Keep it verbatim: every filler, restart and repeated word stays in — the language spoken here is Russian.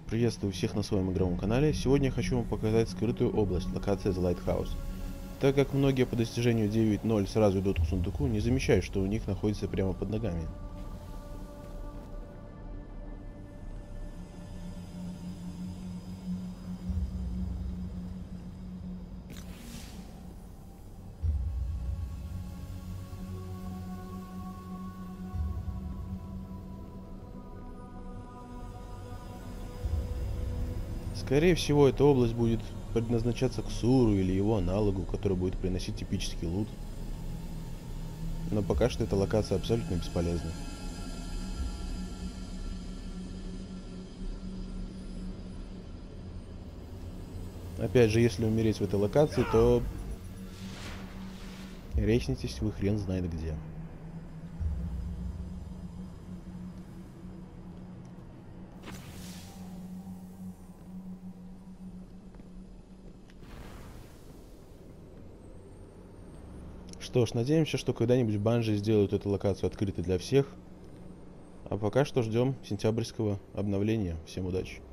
Приветствую всех на своем игровом канале. Сегодня я хочу вам показать скрытую область, локация The Lighthouse. Так как многие по достижению девять ноль сразу идут к сундуку, не замечают, что у них находится прямо под ногами. Скорее всего, эта область будет предназначаться Ксуру или его аналогу, который будет приносить типический лут. Но пока что эта локация абсолютно бесполезна. Опять же, если умереть в этой локации, то речнитесь вы хрен знает где. Что ж, надеемся, что когда-нибудь Банжи сделают эту локацию открытой для всех. А пока что ждем сентябрьского обновления. Всем удачи!